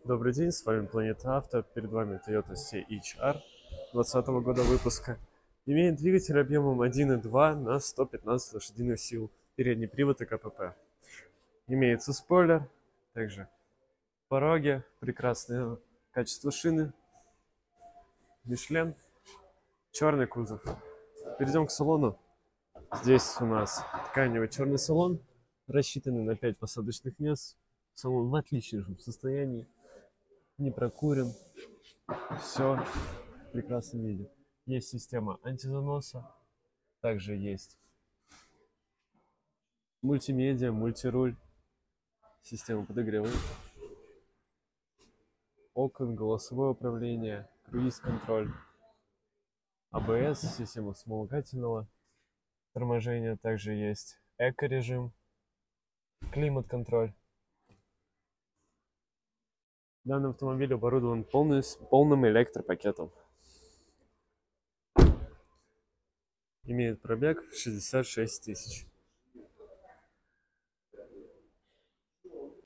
Добрый день, с вами Планета Авто. Перед вами Toyota CHR 2020 года выпуска. Имеет двигатель объемом 1.2 на 115 лошадиных сил, передний привод и КПП. Имеется спойлер, также пороги, прекрасное качество шины, Мишлен, черный кузов. Перейдем к салону. Здесь у нас тканевый черный салон, рассчитанный на 5 посадочных мест. Салон в отличном состоянии, не прокурен, все в прекрасном виде. Есть система антизаноса, также есть мультимедиа, мультируль, система подогрева окон, голосовое управление, круиз-контроль, АБС, система вспомогательного торможения, также есть эко-режим, климат-контроль. Данный автомобиль оборудован полным электропакетом. Имеет пробег 66 тысяч.